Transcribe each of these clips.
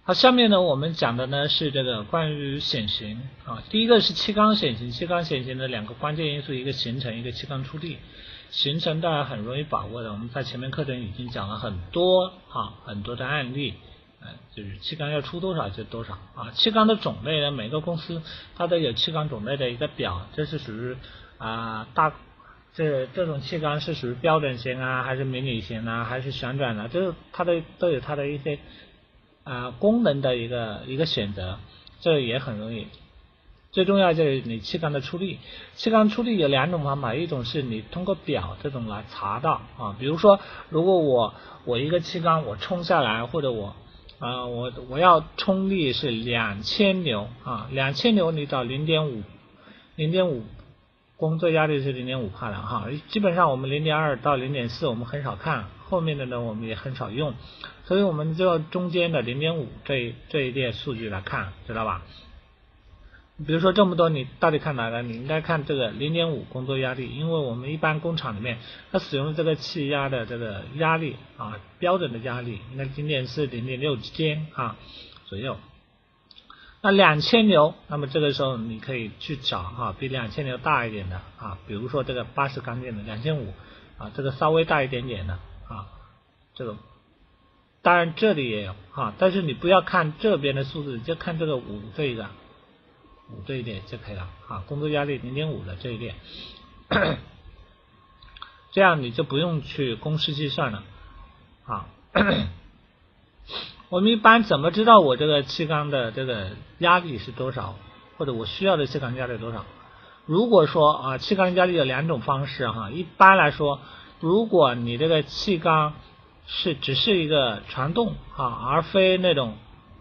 好，下面呢我们讲的呢是这个关于显形啊，第一个是气缸显形，气缸显形的两个关键因素，一个形成，一个气缸出力。形成当然很容易把握的，我们在前面课程已经讲了很多很多的案例，就是气缸要出多少就多少啊。气缸的种类呢，每个公司它都有气缸种类的一个表，这是属于这种气缸是属于标准型啊，还是迷你型啊，还是旋转的，这它都有它的一些功能的一个选择，这也很容易。最重要就是你气缸的出力，气缸出力有两种方法，一种是你通过表这种来查到啊，比如说如果我一个气缸我冲下来，或者我要冲力是2000牛啊，2000牛你找0.5工作压力是0.5帕的哈，基本上我们0.2到0.4我们很少看，后面的呢我们也很少用，所以我们就中间的0.5这一列数据来看，知道吧？比如说这么多，你到底看哪个？你应该看这个0.5工作压力，因为我们一般工厂里面它使用这个气压的这个压力标准的压力应该0.4、0.6之间左右。那2000牛，那么这个时候你可以去找比2000牛大一点的比如说这个80钢件的2500这个稍微大一点点的这个当然这里也有但是你不要看这边的数字，就看这个5这一列就可以了工作压力0.5的这一列，这样你就不用去公式计算了我们一般怎么知道我这个气缸的这个压力是多少，或者我需要的气缸压力多少？如果说气缸压力有两种方式一般来说，如果你这个气缸只是一个传动而非那种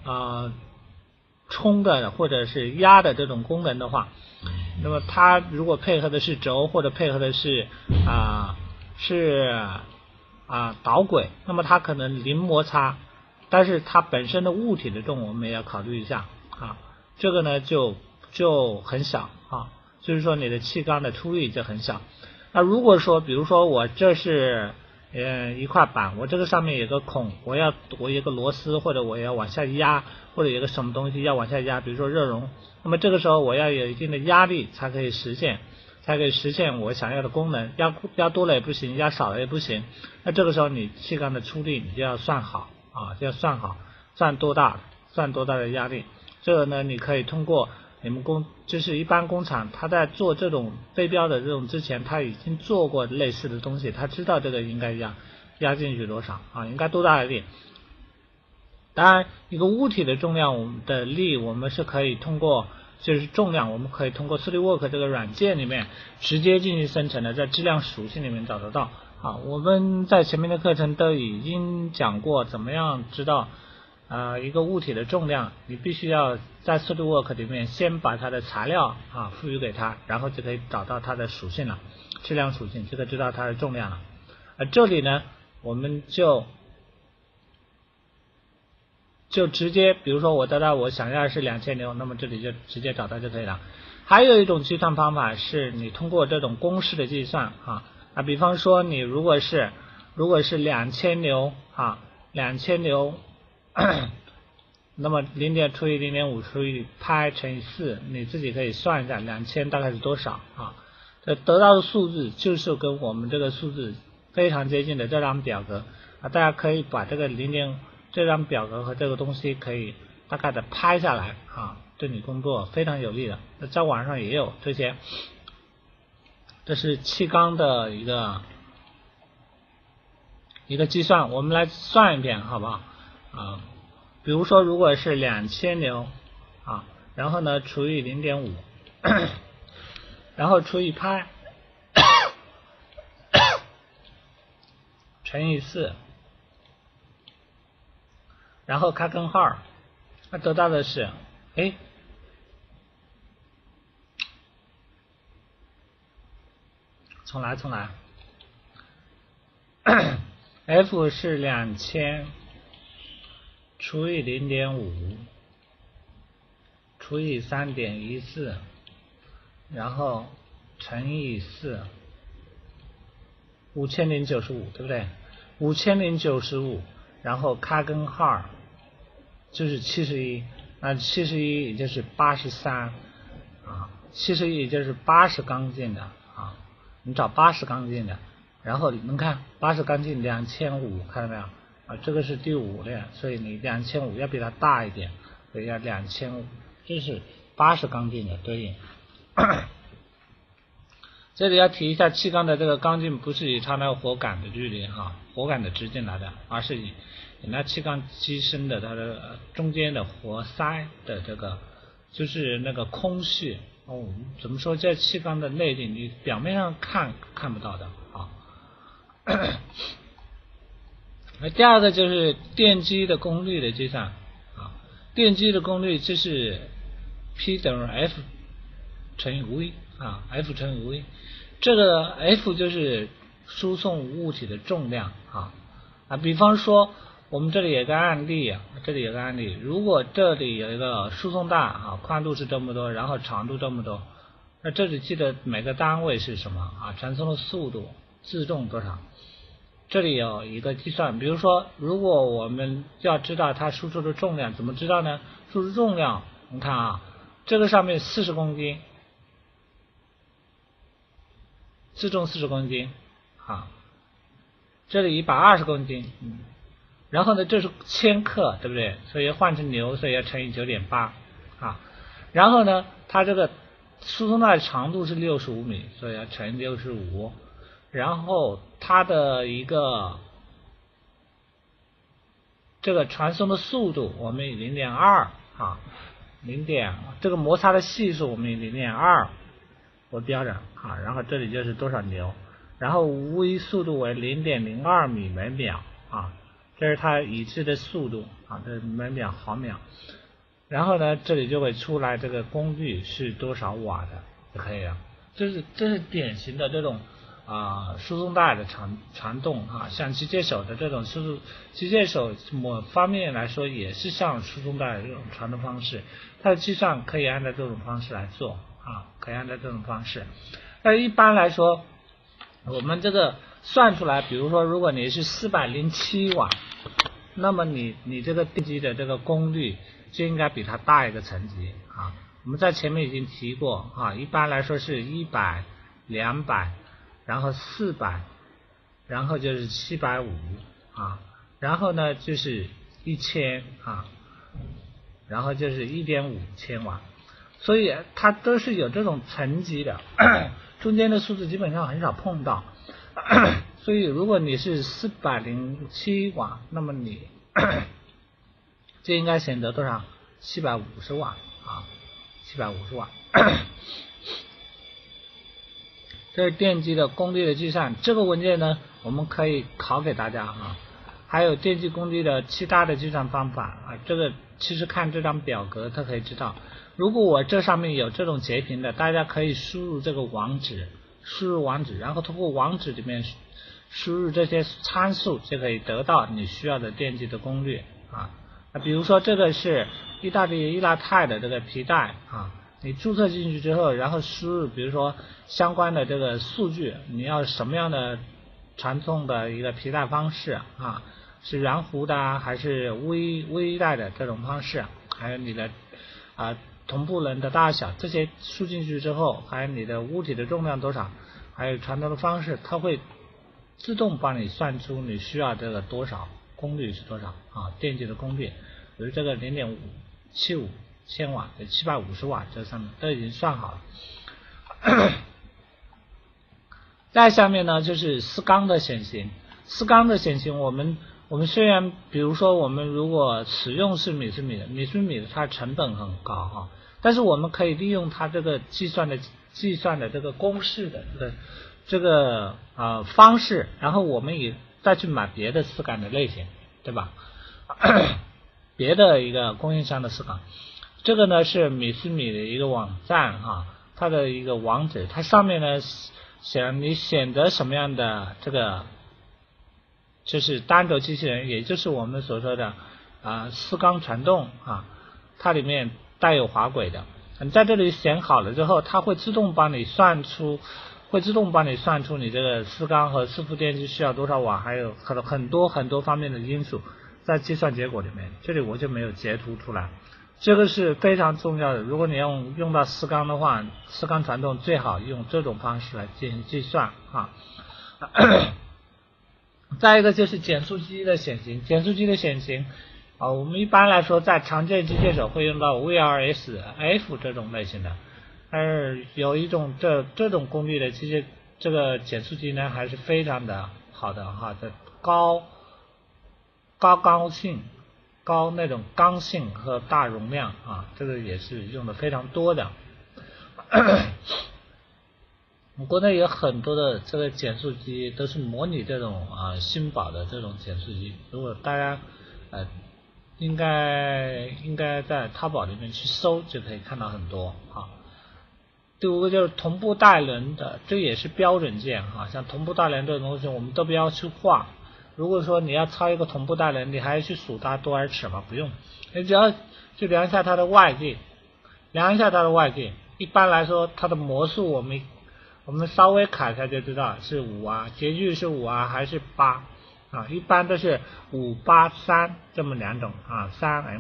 冲的或者是压的这种功能的话，那么它如果配合的是轴或者配合的是导轨，那么它可能零摩擦，但是它本身的物体的重我们也要考虑一下这个呢就很小就是说你的气缸的出力就很小。那如果说比如说我这是一块板，我这个上面有个孔，我有个螺丝，或者我要往下压，或者有个什么东西要往下压，比如说热熔，那么这个时候我要有一定的压力才可以实现我想要的功能，压多了也不行，压少了也不行。那这个时候你气缸的出力你就要算好算多大的压力。这个呢你可以通过你们就是一般工厂他在做这种飞标的这种之前，他已经做过类似的东西，他知道这个应该压进去多少应该多大的力。当然一个物体的重量的力我们是可以通过就是重量我们可以通过 SOLIDWORK 这个软件里面直接进行生成的，在质量属性里面找得到我们在前面的课程都已经讲过怎么样知道一个物体的重量，你必须要在 SOLIDWORK 里面先把它的材料赋予给它，然后就可以找到它的属性了，质量属性就可以知道它的重量了。这里呢我们就直接比如说我得到我想要是2000牛，那么这里就直接找到就可以了。还有一种计算方法是你通过这种公式的计算比方说你如果是2000牛2000牛那么除以 0.5 除以派乘以4，你自己可以算一下2000大概是多少得到的数字就是跟我们这个数字非常接近的这张表格大家可以把这个这张表格和这个东西可以大概的拍下来对你工作非常有利的。在网上也有这些，这是气缸的一个计算，我们来算一遍好不好比如说如果是2000牛然后呢除以 0.5 然后除以派乘以4，然后开根号，那得到的是重来F 是2000除以 0.5 除以 3.14， 然后乘以4， 5095对不对？5095然后开根号就是71，那71也就是83啊，71也就是80刚劲的啊，你找80刚劲的，然后你们看80刚劲2500，看到没有啊？这个是第5列，所以你2500要比它大一点，所以要2500，这是80刚劲的对应。这里要提一下，气缸的这个刚劲不是以它那个火杆的距离火杆的直径来的，而是以那气缸机身的它的中间的活塞的这个就是那个空隙怎么说，在气缸的内径你表面上看不到的啊。那第二个就是电机的功率的计算啊，电机的功率就是 P 等于 F 乘以 V 啊 ，F 乘以 V， 这个 F 就是输送物体的重量比方说我们这里有个案例如果这里有一个输送带宽度是这么多，然后长度这么多，那这里记得每个单位是什么传送的速度自重多少，这里有一个计算。比如说如果我们要知道它输出的重量，怎么知道呢？输出重量你看这个上面40公斤，自重40公斤这里120公斤然后呢这是千克对不对？所以换成牛，所以要乘以 9.8然后呢它这个输送带长度是65米，所以要乘以65，然后它的一个这个传送的速度我们以 0.2这个摩擦的系数我们以 0.2为标准然后这里就是多少牛，然后V 速度为 0.02 米每秒这是它已知的速度这是每秒毫秒，然后呢这里就会出来这个功率是多少瓦的就可以了。这是典型的这种输送带的传动像机械手的这种机械手某方面来说也是像输送带这种传动方式，它的计算可以按照这种方式来做可以按照这种方式。但一般来说我们这个算出来，比如说如果你是407瓦，那么你这个电机的这个功率就应该比它大一个层级我们在前面已经提过一般来说是100、200，然后400，然后就是750然后呢就是1000然后就是1.5千瓦，所以它都是有这种层级的中间的数字基本上很少碰到所以如果你是407瓦，那么你就应该选择多少？750瓦750瓦这是电机的功率的计算。这个文件呢我们可以考给大家还有电机功率的其他的计算方法这个其实看这张表格它可以知道。如果我这上面有这种截屏的，大家可以输入这个网址，然后通过网址里面输入这些参数，就可以得到你需要的电机的功率比如说这个是意大利易拉泰的这个皮带你注册进去之后，然后输入比如说相关的这个数据，你要什么样的传送的一个皮带方式是圆弧的还是微带的这种方式，还有你的同步轮的大小，这些输进去之后，还有你的物体的重量多少，还有传动的方式，它会自动帮你算出你需要这个多少功率是多少电机的功率，比如这个 0.75千瓦的750瓦，这上面都已经算好了再下面呢就是丝缸的显形。丝缸的显形我们虽然比如说我们如果使用是米斯米的它成本很高但是我们可以利用它这个计算的这个公式的这个方式，然后我们也再去买别的丝杆的类型，对吧别的一个供应商的丝杆。这个呢是米斯米的一个网站它的一个网址，它上面呢你选择什么样的这个就是单轴机器人，也就是我们所说的丝缸传动它里面带有滑轨的，你在这里选好了之后，它会自动帮你算出你这个丝缸和丝缚电机需要多少瓦，还有很多方面的因素， 在计算结果里面，这里我就没有截图出来。这个是非常重要的，如果你用到四缸的话，四缸传动最好用这种方式来进行计算啊。再一个就是减速机的显形，减速机的显形啊，我们一般来说在常见机械手会用到 VRSF 这种类型的，有一种这种功率的机械，这个减速机呢还是非常的好的哈，这高那种刚性和大容量啊，这个也是用的非常多的。国内有很多的这个减速机都是模拟这种新宝的这种减速机，如果大家应该在淘宝里面去搜就可以看到很多啊。第五个就是同步带轮的，这也是标准件啊，像同步带轮这种东西我们都不要去画。如果说你要操一个同步带轮，你还要去数它多少尺吗？不用，你只要去量一下它的外径，一般来说它的模数我们稍微卡一下就知道是5啊，截距是5啊还是8啊，一般都是5、8、3这么两种啊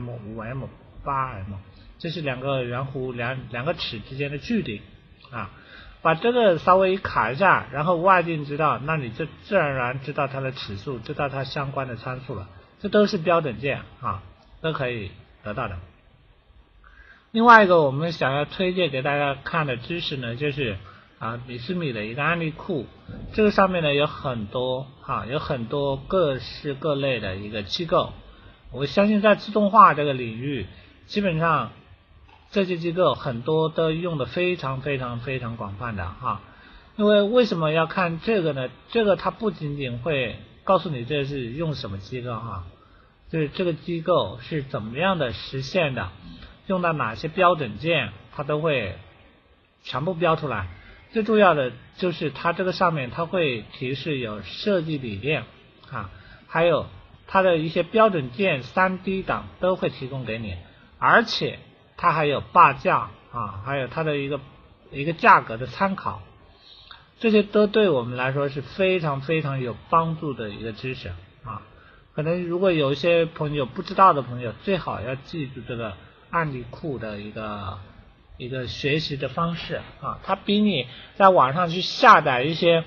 ，3M、5M、8M， 这是两个圆弧两个尺之间的距离啊。把这个稍微卡一下，然后外径知道，那你就自然而然知道它的尺数，知道它相关的参数了，这都是标准件啊，都可以得到的。另外一个我们想要推荐给大家看的知识呢，就是米斯米的一个案例库，这个上面呢有很多各式各类的一个机构，我相信在自动化这个领域，基本上这些机构很多都用的非常广泛的哈。因为什么要看这个呢？这个它不仅仅会告诉你这是用什么机构哈，就是这个机构是怎么样的实现的，用到哪些标准件，它都会全部标出来。最重要的就是它这个上面它会提示有设计理念啊，还有它的一些标准件 3D 档都会提供给你，而且它还有报价啊，还有它的一个价格的参考，这些都对我们来说是非常有帮助的一个知识啊。可能如果有一些朋友不知道的朋友，最好要记住这个案例库的一个学习的方式啊，它比你在网上去下载一些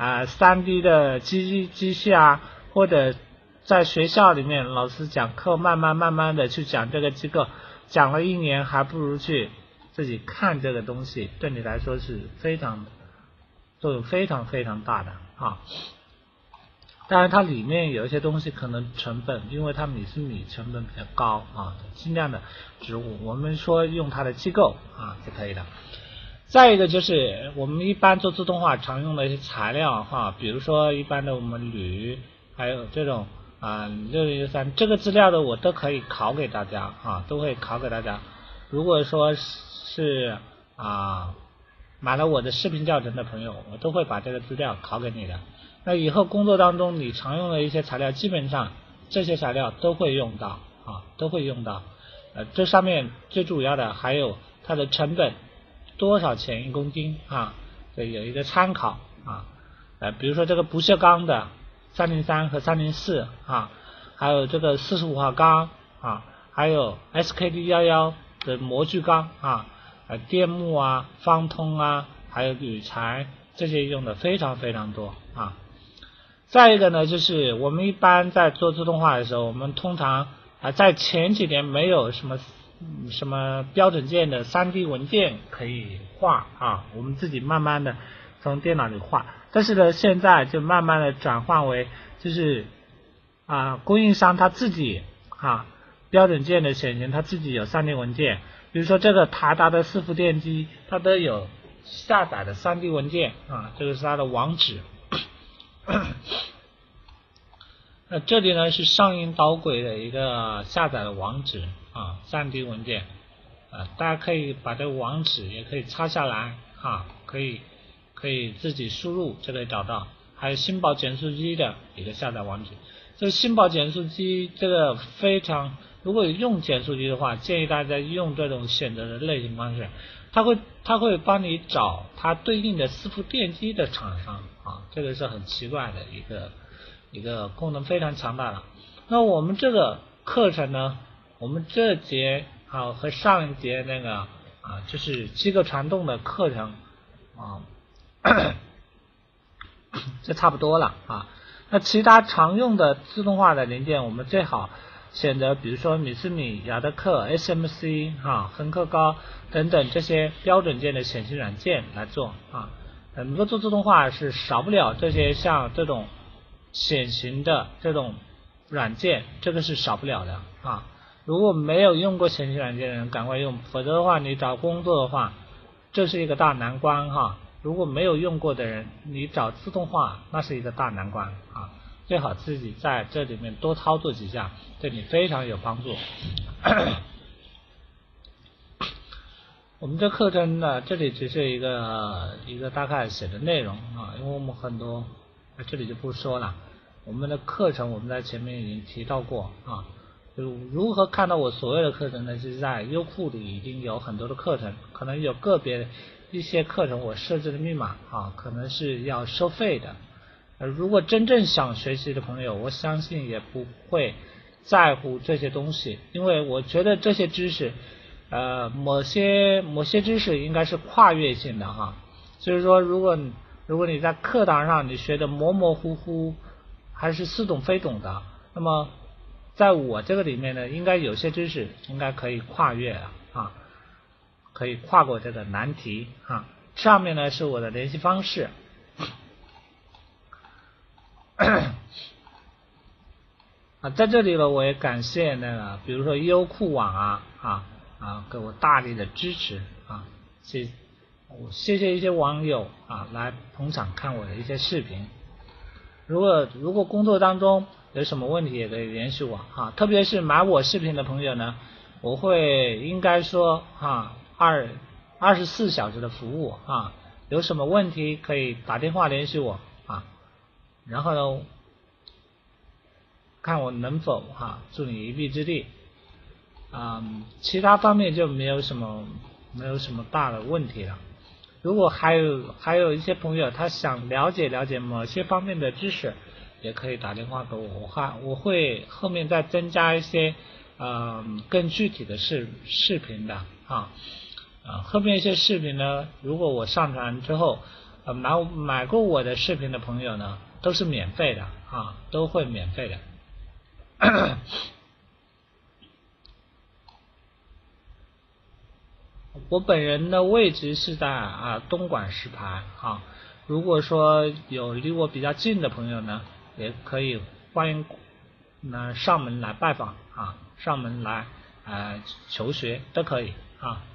3D 的机械啊，或者在学校里面老师讲课慢慢的去讲这个机构，讲了1年，还不如去自己看这个东西，对你来说是作用非常大的啊。当然它里面有一些东西可能成本，因为它米是米成本比较高啊，尽量的植物我们说用它的机构啊就可以了。再一个就是我们一般做自动化常用的一些材料哈，比如说一般的我们铝，还有这种6013这个资料的我都可以考给大家啊，都会考给大家。如果说是买了我的视频教程的朋友，我都会把这个资料考给你的。那以后工作当中你常用的一些材料，基本上这些材料都会用到啊，都会用到。这上面最主要的还有它的成本多少钱1公斤啊，这有一个参考啊。比如说这个不锈钢的303和304啊，还有这个45号钢啊，还有 SKD11的模具钢啊，电木啊、方通啊，还有铝材，这些用的非常多啊。再一个呢，就是我们一般在做自动化的时候，我们通常在前几年没有什么标准件的 3D 文件可以画啊，我们自己慢慢的从电脑里画。但是呢，现在就慢慢的转换为就是供应商他自己标准件的显形，他自己有 3D 文件，比如说这个台达的4伏电机，它都有下载的 3D 文件啊，这个是它的网址。那这里呢是上音导轨的一个下载的网址啊，3D 文件大家可以把这个网址也可以抄下来可以自己输入就可以找到。还有新宝减速机的一个下载网址。这个新宝减速机这个如果用减速机的话，建议大家用这种选择的类型方式，它会帮你找它对应的4伏电机的厂商这个是很奇怪的一个功能非常强大的。 那我们这个课程呢，我们这节和上一节那个就是机构传动的课程这差不多了那其他常用的自动化的零件，我们最好选择比如说米斯米、雅德克、SMC 恒克高等等这些标准件的显形软件来做能够做自动化是少不了这些像这种显形的这种软件，这个是少不了的如果没有用过显形软件的人赶快用，否则的话你找工作的话这是一个大难关如果没有用过的人，你找自动化那是一个大难关最好自己在这里面多操作几下，对你非常有帮助。我们这课程呢，这里只是一个大概写的内容因为我们很多这里就不说了。我们的课程我们在前面已经提到过就如何看到我所有的课程呢？是在优酷里已经有很多的课程，可能有个别一些课程我设置的密码可能是要收费的。如果真正想学习的朋友，我相信也不会在乎这些东西，因为我觉得这些知识某些知识应该是跨越性的就是说如果你在课堂上你学的模模糊糊还是似懂非懂的，那么在我这个里面呢，应该有些知识应该可以跨越可以跨过这个难题上面呢是我的联系方式在这里呢我也感谢那个比如说优酷网给我大力的支持谢谢一些网友来捧场看我的一些视频。如果工作当中有什么问题也可以联系我特别是买我视频的朋友呢，我会应该说24小时的服务有什么问题可以打电话联系我然后呢看我能否助你一臂之力其他方面就没有什么大的问题了。如果还有一些朋友他想了解某些方面的知识，也可以打电话给我，我会后面再增加一些更具体的视频的后面一些视频呢，如果我上传之后买过我的视频的朋友呢都是免费的都会免费的我本人的位置是在东莞石牌如果说有离我比较近的朋友呢，也可以欢迎上门来拜访上门来求学都可以